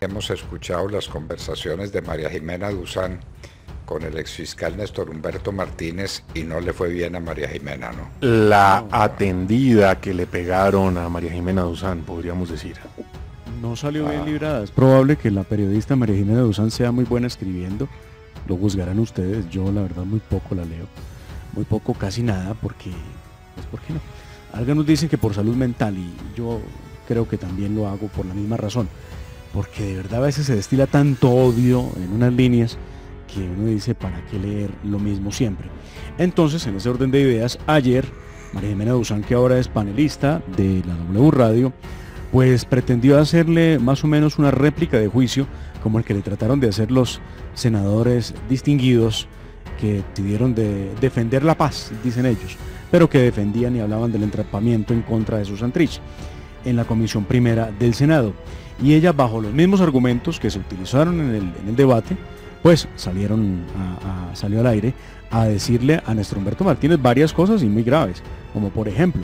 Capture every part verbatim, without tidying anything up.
hemos escuchado las conversaciones de María Jimena Duzán con el exfiscal Néstor Humberto Martínez y no le fue bien a María Jimena, ¿no? La atendida que le pegaron a María Jimena Duzán, podríamos decir. No salió ah. bien librada. Es probable que la periodista María Jimena Duzán sea muy buena escribiendo. Lo juzgarán ustedes. Yo la verdad muy poco la leo. Muy poco, casi nada, porque... Pues, ¿por qué no? Algunos dicen que por salud mental y yo creo que también lo hago por la misma razón. Porque de verdad a veces se destila tanto odio en unas líneas que uno dice, ¿para qué leer lo mismo siempre? Entonces, en ese orden de ideas, ayer María Jimena Duzán, que ahora es panelista de la W Radio, pues pretendió hacerle más o menos una réplica de juicio como el que le trataron de hacer los senadores distinguidos que decidieron de defender la paz, dicen ellos, pero que defendían y hablaban del entrampamiento en contra de Susan Santrich en la Comisión Primera del Senado. Y ella, bajo los mismos argumentos que se utilizaron en el, en el debate, pues salieron a, a, salió al aire a decirle a Néstor Humberto Martínez varias cosas y muy graves, como por ejemplo,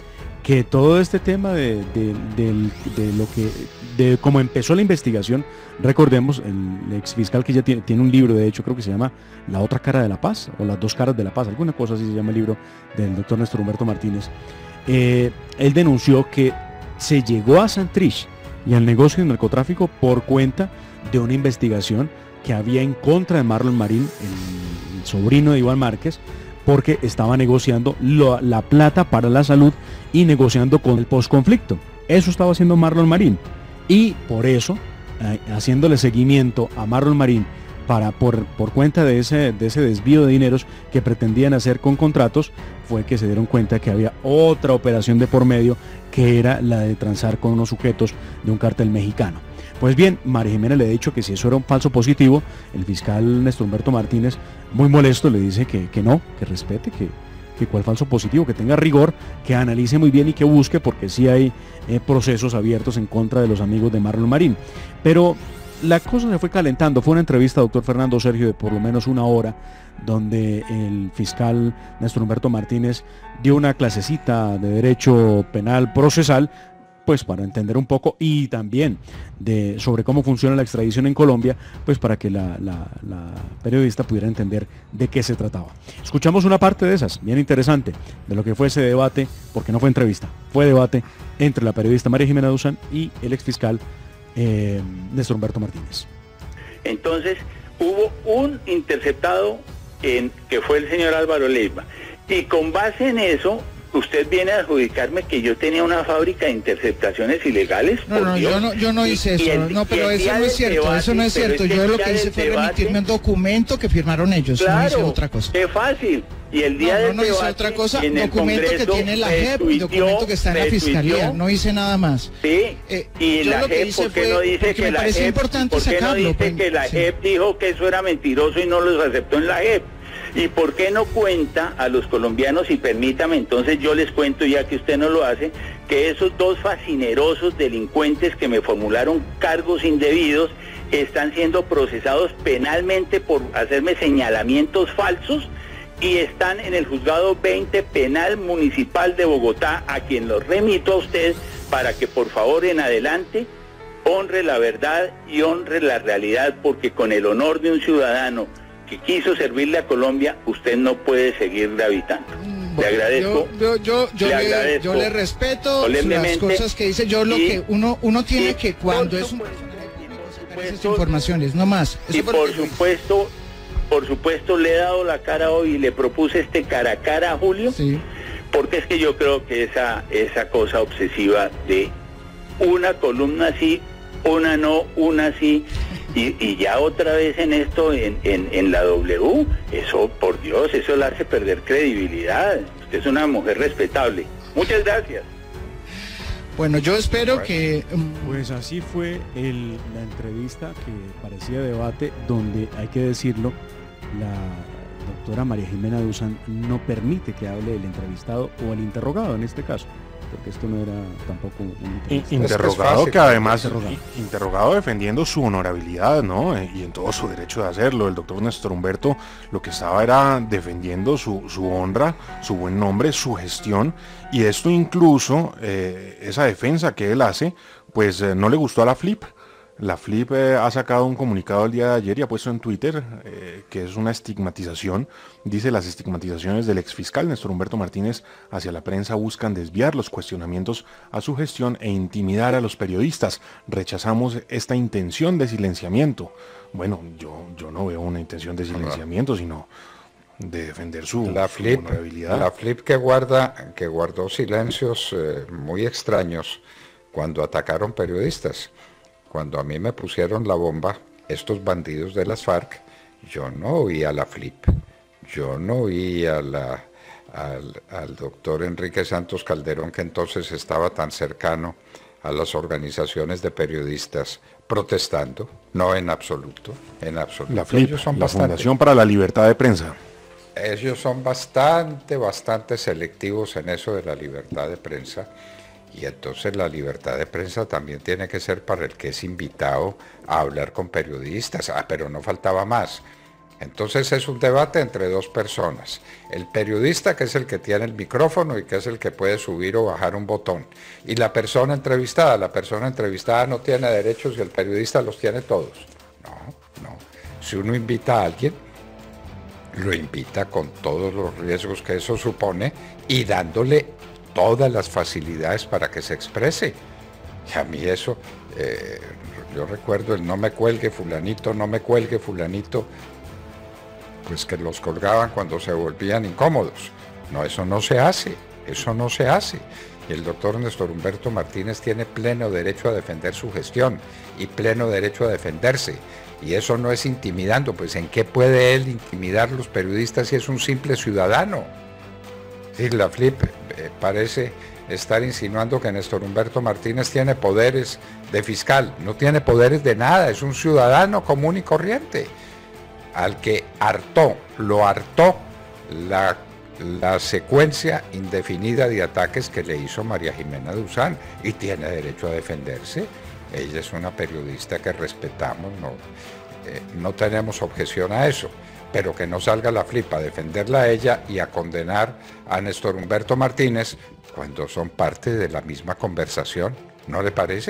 que todo este tema de, de, de, de lo que, de cómo empezó la investigación, recordemos, el exfiscal que ya tiene, tiene un libro, de hecho creo que se llama La otra cara de la paz, o Las dos caras de la paz, alguna cosa así se llama el libro del doctor Néstor Humberto Martínez, eh, él denunció que se llegó a Santrich y al negocio de narcotráfico por cuenta de una investigación que había en contra de Marlon Marín, el, el sobrino de Iván Márquez, porque estaba negociando lo, la plata para la salud y negociando con el posconflicto. Eso estaba haciendo Marlon Marín. Y por eso, eh, haciéndole seguimiento a Marlon Marín para, por, por cuenta de ese, de ese desvío de dineros que pretendían hacer con contratos, fue que se dieron cuenta que había otra operación de por medio, que era la de transar con unos sujetos de un cártel mexicano. Pues bien, María Jimena le ha dicho que si eso era un falso positivo, el fiscal Néstor Humberto Martínez, muy molesto, le dice que, que no, que respete, que, que cuál falso positivo, que tenga rigor, que analice muy bien y que busque, porque sí hay eh, procesos abiertos en contra de los amigos de Marlon Marín. Pero la cosa se fue calentando. Fue una entrevista, doctor Fernando Sergio, de por lo menos una hora, donde el fiscal Néstor Humberto Martínez dio una clasecita de derecho penal procesal, pues para entender un poco, y también de sobre cómo funciona la extradición en Colombia, pues para que la, la, la periodista pudiera entender de qué se trataba. Escuchamos una parte de esas, bien interesante, de lo que fue ese debate, porque no fue entrevista, fue debate entre la periodista María Jimena Duzán y el exfiscal eh, Néstor Humberto Martínez. Entonces, hubo un interceptado en, que fue el señor Álvaro Leiva, y con base en eso, usted viene a adjudicarme que yo tenía una fábrica de interceptaciones ilegales. No, no, yo no, yo no hice eso, el, no, pero eso no es cierto, debate, eso no es cierto. Es yo lo que hice fue debate, remitirme un documento que firmaron ellos, claro, no hice otra cosa. Qué fácil. Y el día no, del no, no debate, hice otra cosa, en documento el Congreso, que tiene la J E P y documento que está en la Fiscalía, no hice nada más. Sí, eh, y la J E P, ¿por qué no dice que la J E P, ¿por qué no dice que la J E P dijo que eso era mentiroso y no los aceptó en la J E P? ¿Y por qué no cuenta a los colombianos? Y permítame, entonces yo les cuento, ya que usted no lo hace, que esos dos fascinerosos delincuentes que me formularon cargos indebidos están siendo procesados penalmente por hacerme señalamientos falsos y están en el juzgado veinte penal municipal de Bogotá, a quien los remito a usted para que por favor en adelante honre la verdad y honre la realidad, porque con el honor de un ciudadano que quiso servirle a Colombia, usted no puede seguir gravitando. Bueno, le agradezco. Yo, yo, yo, yo, le, agradezco yo le respeto las cosas que dice. Yo lo que uno uno tiene que cuando es un personaje público sacar esas informaciones, no más. Eso y por supuesto, por supuesto le he dado la cara hoy y le propuse este cara a cara a Julio, sí, porque es que yo creo que esa, esa cosa obsesiva de una columna sí, una no, una sí, y, y ya otra vez en esto, en, en, en la W, eso, por Dios, eso le hace perder credibilidad. Usted es una mujer respetable. Muchas gracias. Bueno, yo espero bueno. que... Pues así fue el, la entrevista que parecía debate, donde, hay que decirlo, la doctora María Jimena Duzán no permite que hable el entrevistado o el interrogado en este caso, porque esto no era tampoco un interrogado, que además interrogado. interrogado defendiendo su honorabilidad, ¿no? Y en todo su derecho de hacerlo. El doctor Néstor Humberto lo que estaba era defendiendo su, su honra, su buen nombre, su gestión, y esto incluso, eh, esa defensa que él hace, pues eh, no le gustó a la F L I P. La F L I P eh, ha sacado un comunicado el día de ayer y ha puesto en Twitter eh, que es una estigmatización. Dice: las estigmatizaciones del exfiscal Néstor Humberto Martínez hacia la prensa buscan desviar los cuestionamientos a su gestión e intimidar a los periodistas. Rechazamos esta intención de silenciamiento. Bueno, yo, yo no veo una intención de silenciamiento, sino de defender su, la F L I P, su honorabilidad. La F L I P que, guarda, que guardó silencios eh, muy extraños cuando atacaron periodistas. Cuando a mí me pusieron la bomba, estos bandidos de las FARC, yo no oí a la F L I P, yo no oí a la, al, al doctor Enrique Santos Calderón, que entonces estaba tan cercano a las organizaciones de periodistas, protestando. No, en absoluto, en absoluto. La F L I P, ellos son la bastante, Fundación para la Libertad de Prensa. Ellos son bastante, bastante selectivos en eso de la libertad de prensa. Y entonces la libertad de prensa también tiene que ser para el que es invitado a hablar con periodistas. Ah, pero no faltaba más. Entonces es un debate entre dos personas. El periodista, que es el que tiene el micrófono y que es el que puede subir o bajar un botón. Y la persona entrevistada. La persona entrevistada no tiene derechos y el periodista los tiene todos. No, no. Si uno invita a alguien, lo invita con todos los riesgos que eso supone y dándole todas las facilidades para que se exprese. Y a mí eso, eh, yo recuerdo el no me cuelgue fulanito, no me cuelgue fulanito, pues que los colgaban cuando se volvían incómodos. No, eso no se hace, eso no se hace. Y el doctor Néstor Humberto Martínez tiene pleno derecho a defender su gestión y pleno derecho a defenderse. Y eso no es intimidando, pues ¿en qué puede él intimidar a los periodistas si es un simple ciudadano? Sí, la F L I P eh, parece estar insinuando que Néstor Humberto Martínez tiene poderes de fiscal. No tiene poderes de nada, es un ciudadano común y corriente, al que hartó, lo hartó la, la secuencia indefinida de ataques que le hizo María Jimena Duzán, y tiene derecho a defenderse. Ella es una periodista que respetamos, no, eh, no tenemos objeción a eso. Pero que no salga la F L I P a defenderla a ella y a condenar a Néstor Humberto Martínez cuando son parte de la misma conversación, ¿no le parece?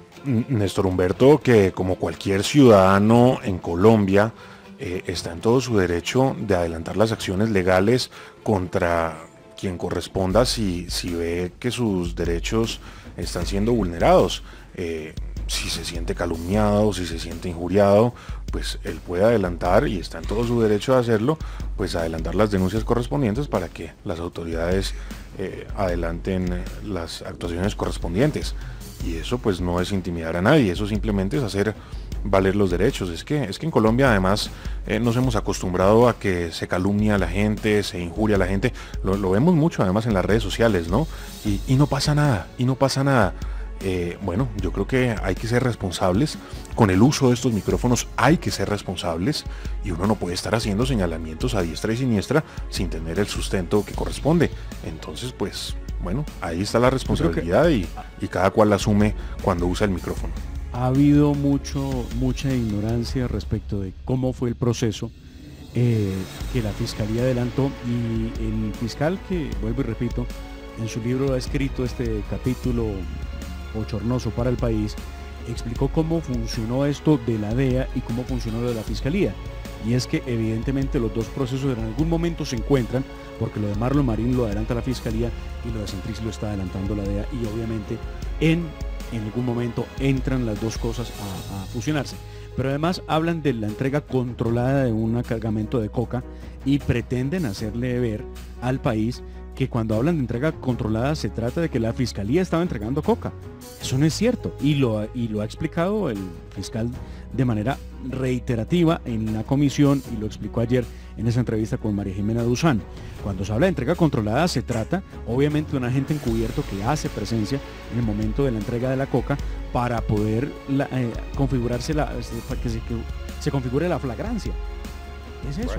Néstor Humberto, que como cualquier ciudadano en Colombia, eh, está en todo su derecho de adelantar las acciones legales contra quien corresponda si, si ve que sus derechos están siendo vulnerados. Eh, si se siente calumniado, si se siente injuriado, pues él puede adelantar, y está en todo su derecho de hacerlo, pues adelantar las denuncias correspondientes para que las autoridades eh, adelanten las actuaciones correspondientes. Y eso pues no es intimidar a nadie, eso simplemente es hacer valer los derechos. Es que, es que en Colombia además eh, nos hemos acostumbrado a que se calumnia a la gente, se injuria a la gente, lo, lo vemos mucho además en las redes sociales, ¿no? Y, y no pasa nada, y no pasa nada. Eh, bueno, yo creo que hay que ser responsables con el uso de estos micrófonos, hay que ser responsables, y uno no puede estar haciendo señalamientos a diestra y siniestra sin tener el sustento que corresponde. Entonces, pues, bueno, ahí está la responsabilidad, y, y cada cual la asume cuando usa el micrófono. Ha habido mucho, mucha ignorancia respecto de cómo fue el proceso eh, que la Fiscalía adelantó, y el fiscal, que vuelvo y repito, en su libro ha escrito este capítulo bochornoso para el país, explicó cómo funcionó esto de la D E A y cómo funcionó lo de la Fiscalía. Y es que evidentemente los dos procesos en algún momento se encuentran, porque lo de Marlon Marín lo adelanta la Fiscalía y lo de Santrich lo está adelantando la D E A, y obviamente en, en algún momento entran las dos cosas a, a fusionarse. Pero además hablan de la entrega controlada de un cargamento de coca y pretenden hacerle ver al país que cuando hablan de entrega controlada se trata de que la Fiscalía estaba entregando coca. Eso no es cierto, y lo, y lo ha explicado el fiscal de manera reiterativa en la comisión, y lo explicó ayer en esa entrevista con María Jimena Duzán. Cuando se habla de entrega controlada se trata obviamente de un agente encubierto que hace presencia en el momento de la entrega de la coca para poder la, eh, configurarse la, para que se, que se configure la flagrancia. Es eso. Bueno.